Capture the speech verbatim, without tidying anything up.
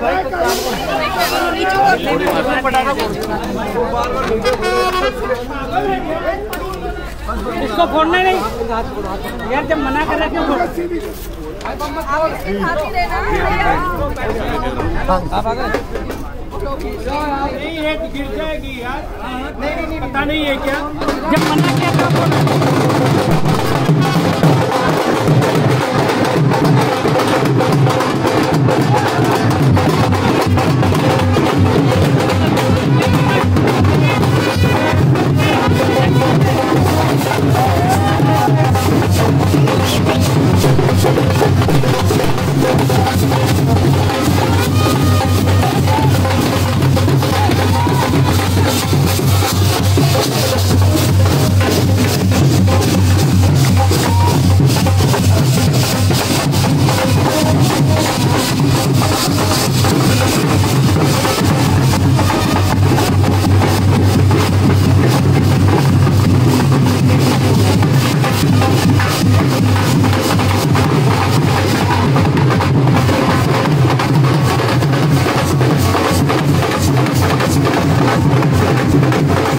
इसको फोड़ना नहीं यार, जब मना कर रहे क्यों फोड़? गिर जाएगी यार, नहीं नहीं पता नहीं है क्या, जब मना किया था फोड़ना।